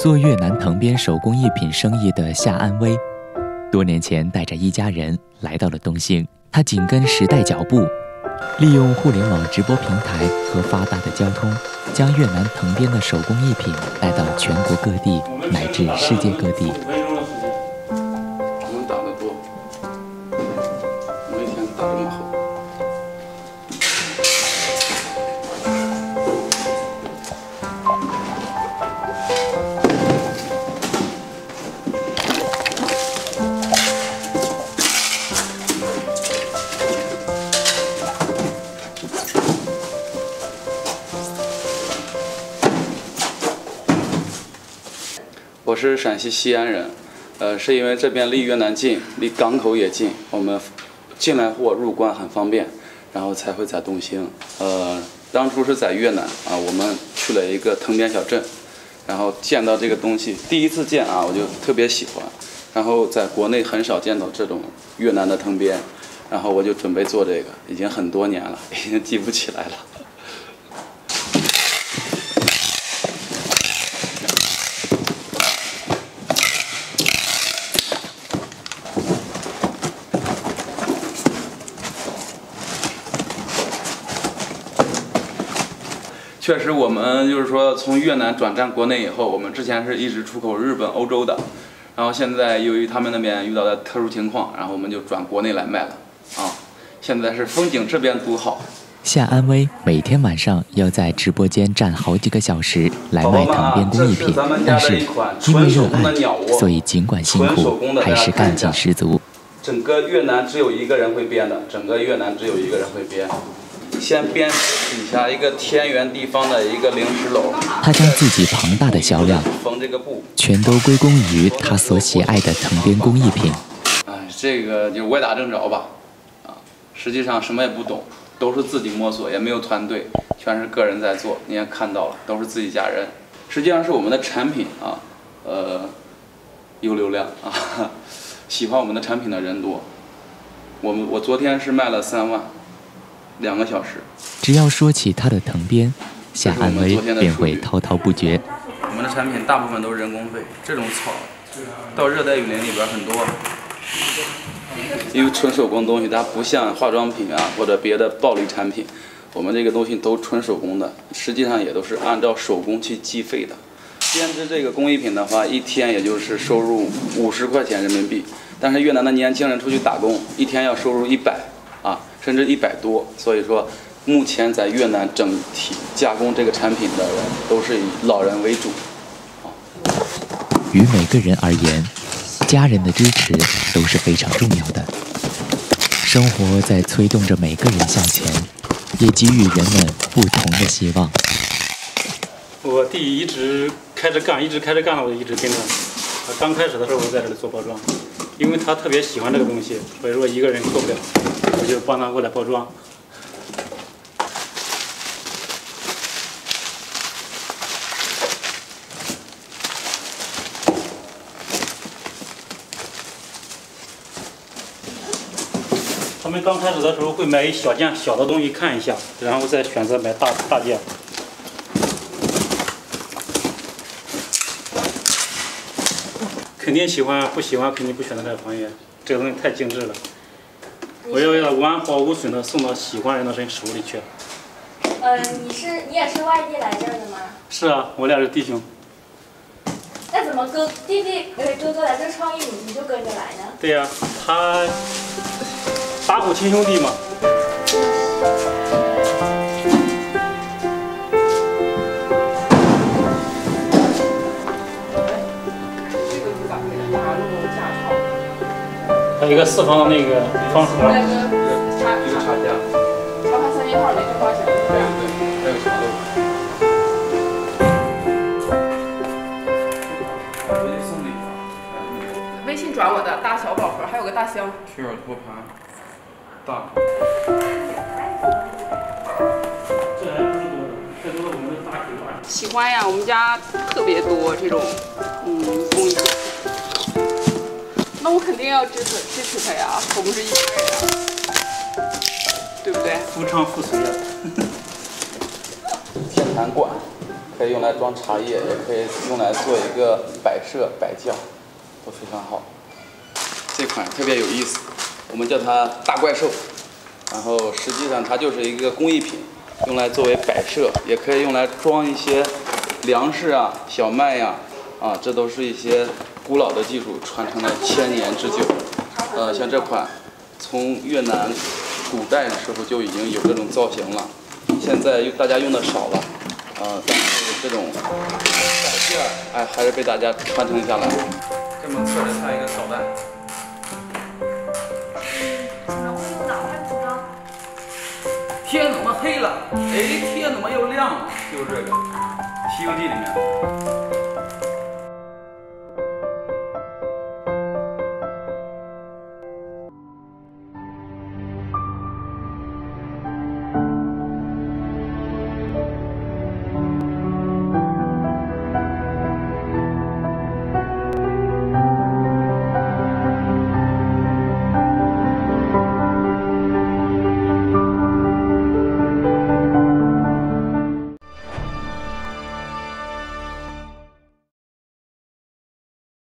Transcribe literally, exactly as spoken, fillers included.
做越南藤编手工艺品生意的夏安威，多年前带着一家人来到了东兴。他紧跟时代脚步，利用互联网直播平台和发达的交通，将越南藤编的手工艺品带到全国各地乃至世界各地。 我们打得多，每天打这么厚。 我是陕西西安人，呃，是因为这边离越南近，离港口也近，我们进来货入关很方便，然后才会在东兴。呃，当初是在越南啊，我们去了一个藤编小镇，然后见到这个东西，第一次见啊，我就特别喜欢。然后在国内很少见到这种越南的藤编，然后我就准备做这个，已经很多年了，已经记不起来了。 确实，我们就是说从越南转战国内以后，我们之前是一直出口日本、欧洲的，然后现在由于他们那边遇到的特殊情况，然后我们就转国内来卖了。啊，现在是风景这边独好。 夏安威每天晚上要在直播间站好几个小时来卖藤编工艺品，但是因为热爱，所以尽管辛苦，还是干劲十足。 整个越南只有一个人会编的，整个越南只有一个人会编。 先编底下一个天圆地方的一个零石篓， 他将自己庞大的销量缝这个布， 全都归功于他所喜爱的藤编工艺品。 哎，这个就歪打正着吧，啊，实际上什么也不懂，都是自己摸索，也没有团队，全是个人在做。你也看到了，都是自己家人。实际上是我们的产品啊，呃，有流量啊，喜欢我们的产品的人多。我们我昨天是卖了三万。 两个小时， 只要说起他的藤编，夏安威便会滔滔不绝。 我们的产品大部分都是人工费，这种草到热带雨林里边很多，因为纯手工东西它不像化妆品啊或者别的暴利产品，我们这个东西都纯手工的，实际上也都是按照手工去计费的。编织这个工艺品的话，一天也就是收入五十块钱人民币，但是越南的年轻人出去打工，一天要收入一百啊。 甚至一百多，所以说，目前在越南整体加工这个产品的人都是以老人为主。 于每个人而言，家人的支持都是非常重要的。生活在催动着每个人向前，也给予人们不同的希望。 我弟一直开着干，一直开着干了，我就一直跟着。他刚开始的时候，我在这里做包装，因为他特别喜欢这个东西，所以说一个人做不了。 我就帮他过来包装。他们刚开始的时候会买一小件小的东西看一下，然后再选择买大大件。肯定喜欢，不喜欢肯定不选择这个行业。这个东西太精致了。 我要要完好无损的送到喜欢人的人手里去。 呃，你是你也是外地来这儿的吗？ 是啊，我俩是弟兄。 那怎么哥弟弟呃哥哥来这创业，你你就跟着来呢？ 对呀、啊，他打虎亲兄弟嘛。还有一个四方的那个方盒。 一个茶架。 茶盘三件套，哪句花钱？ 对对，还有茶豆。回去送礼吧。 微信转我的大小宝盒，还有个大箱。 曲耳托盘，大。 这还不是多的，这都是我们的大体大。 喜欢呀，我们家特别多这种，嗯，工艺品。那我肯定要支持支持他呀，我不是一家人呀，对不对？ 夫唱妇随呀。 天坛馆， 可以用来装茶叶，也可以用来做一个摆设摆件，都非常好。这款特别有意思，我们叫它大怪兽，然后实际上它就是一个工艺品，用来作为摆设，也可以用来装一些粮食啊、小麦呀、啊，啊，这都是一些古老的技术，传承了千年之久。呃，像这款，从越南古代的时候就已经有这种造型了，现在大家用的少了。呃，但是这种摆件儿，哎，还是被大家传承下来。这么侧着像一个导弹。 怎么会有脑袋组呢？ 天怎么黑了？哎，天怎么又亮了？就是这个《西游记》里面。